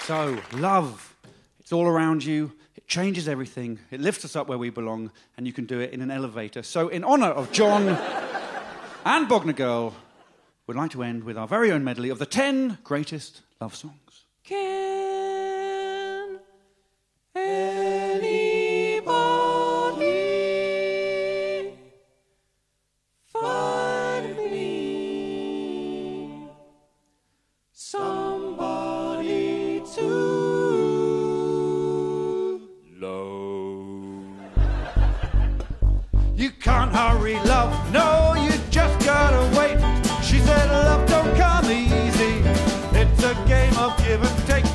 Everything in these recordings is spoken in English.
So, love. It's all around you. It changes everything. It lifts us up where we belong, and you can do it in an elevator. So, in honour of John and Bognor Girl, we'd like to end with our very own medley of the 10 greatest love songs. Can anybody find me somebody to love? You can't hurry love, no, you just gotta wait. She said love don't come easy, it's a game of give and take.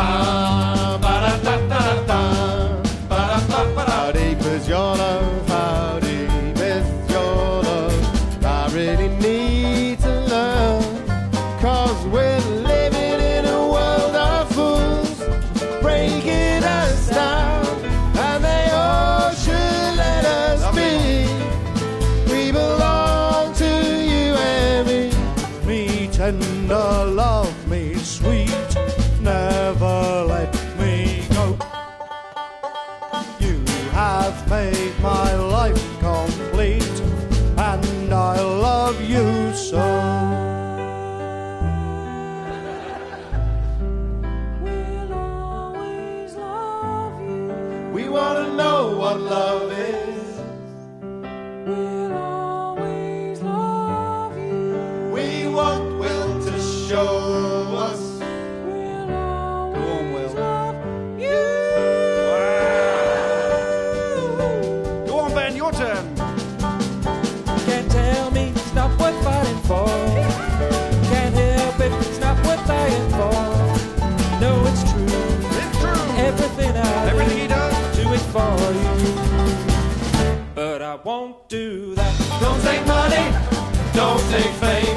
How deep is your love? How deep is your love? I really need to learn, 'cause we're living in a world of fools, breaking us down, and they all should let us be. We belong to you and me. Me tender, love me sweet, never let me go. You have made my life complete, and I love you so. We'll always love you. We want to know what love is. We'll always love you. We want Will to show us. We'll always Will. love you. Go on, Ben, your turn. Can't tell me it's not worth fighting for. Can't help it, it's not worth dying for. No, it's true. It's true. Everything I Everything he does. do it for you. But I won't do that. Don't take money, don't take fame.